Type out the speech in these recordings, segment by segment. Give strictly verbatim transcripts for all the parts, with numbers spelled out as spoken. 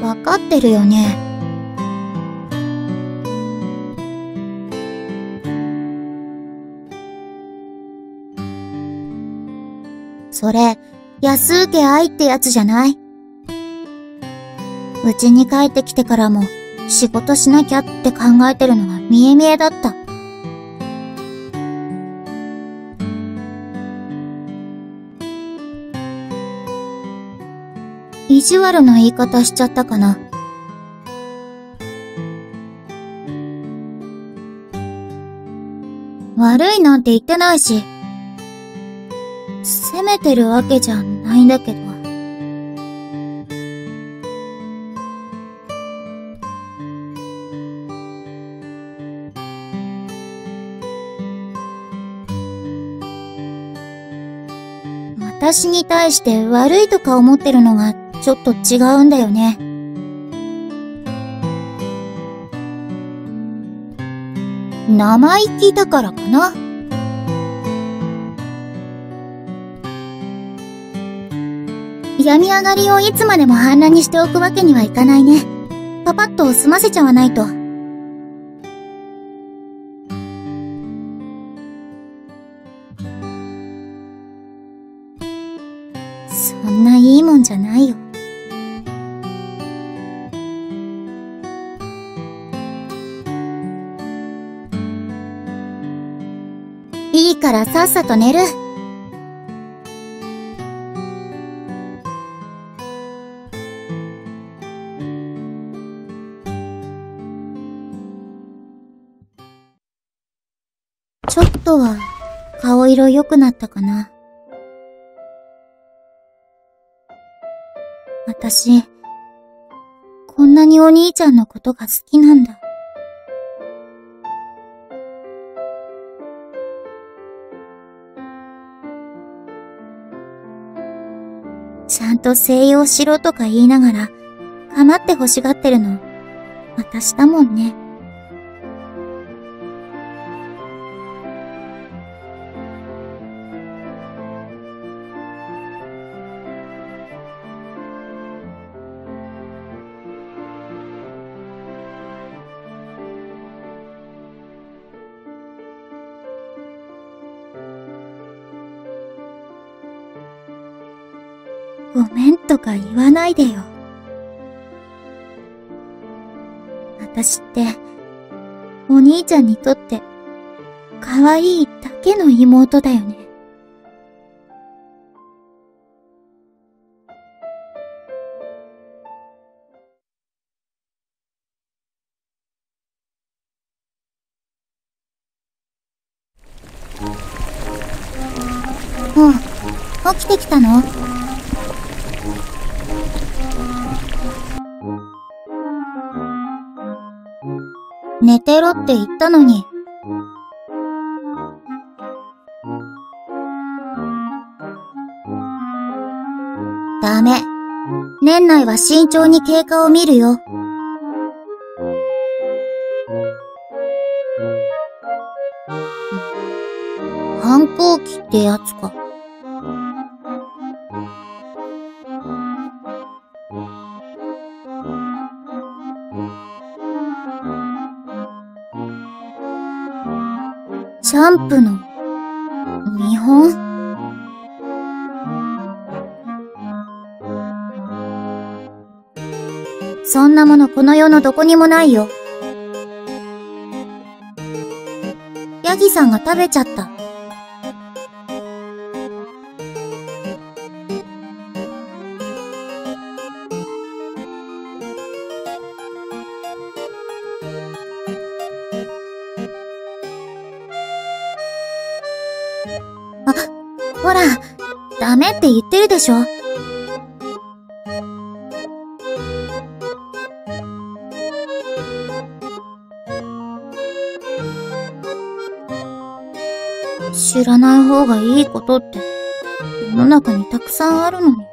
わかってるよね。それ、安請け合いってやつじゃない？うちに帰ってきてからも仕事しなきゃって考えてるのが見え見えだった。意地悪な言い方しちゃったかな。悪いなんて言ってないし、責めてるわけじゃないんだけど。私に対して悪いとか思ってるのがちょっと違うんだよね。生意気だからかな。病み上がりをいつまでも反乱にしておくわけにはいかないね。パパッと済ませちゃわないと。そんないいもんじゃないよ。いいからさっさと寝る。ちょっとは顔色良くなったかな。私、こんなにお兄ちゃんのことが好きなんだ。ちゃんと静養しろとか言いながら、構って欲しがってるの、私だもんね。ごめんとか言わないでよ。私って、お兄ちゃんにとって、可愛いだけの妹だよね。もう、起きてきたの？寝てろって言ったのに。ダメ。年内は慎重に経過を見るよ。反抗期ってやつか。ジャンプの見本？そんなものこの世のどこにもないよ。ヤギさんが食べちゃった。あ、ほら、ダメって言ってるでしょ。知らない方がいいことって世の中にたくさんあるのに。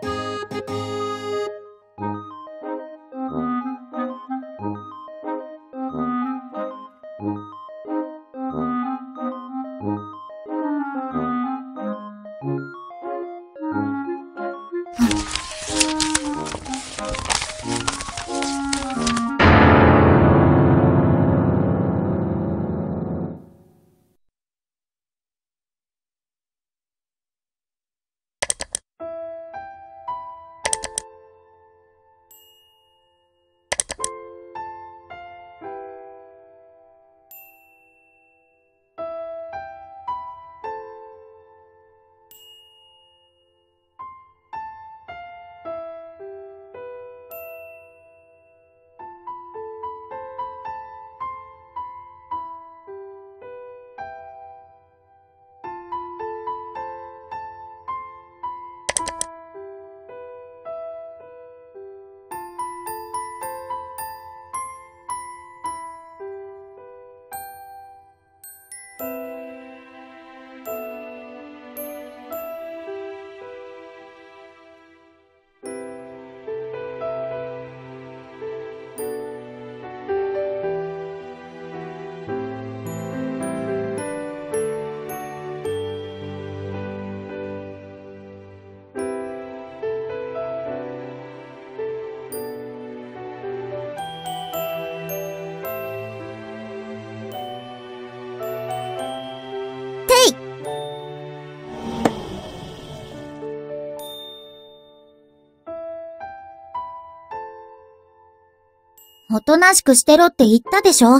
おとなしくしてろって言ったでしょ。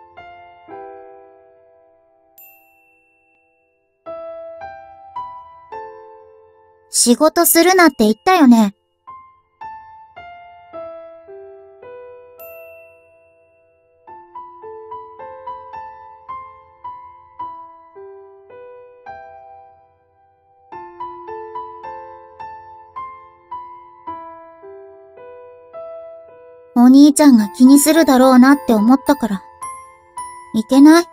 仕事するなって言ったよね。お兄ちゃんが気にするだろうなって思ったから。いけない？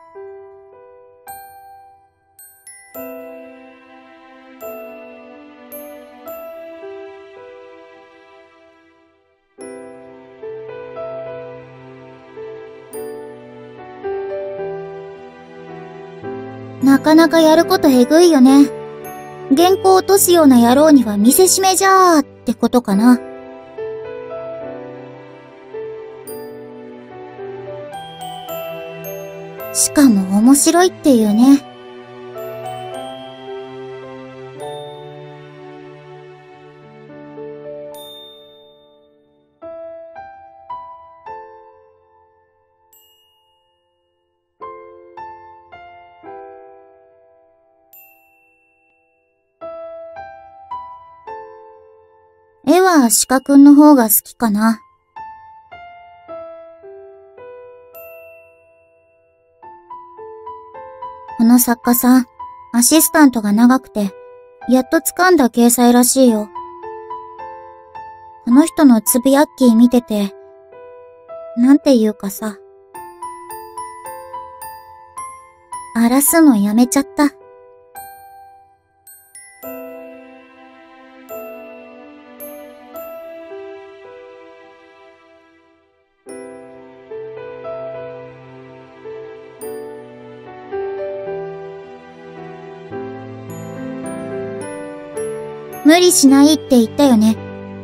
なかなかやることえぐいよね。原稿落とすような野郎には見せしめじゃーってことかな。しかも面白いっていうね。絵は鹿くんの方が好きかな。この作家さん、アシスタントが長くて、やっと掴んだ掲載らしいよ。この人のつぶやき見てて、なんていうかさ、荒らすのやめちゃった。無理しないって言ったよね。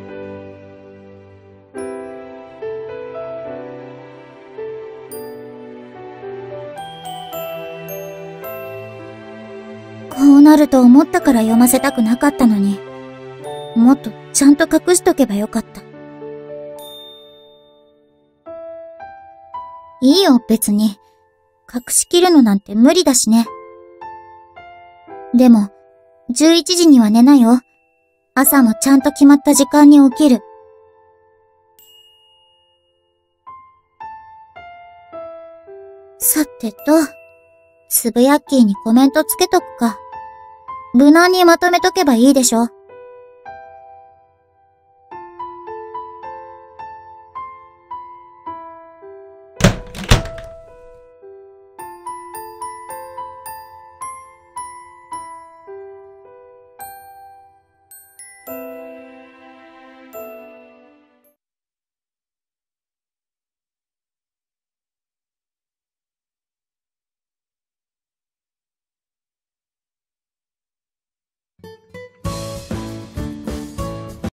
こうなると思ったから読ませたくなかったのに、もっとちゃんと隠しとけばよかった。いいよ、別に。隠しきるのなんて無理だしね。でも、じゅういちじには寝なよ。朝もちゃんと決まった時間に起きる。さてと、つぶやっきーにコメントつけとくか。無難にまとめとけばいいでしょ。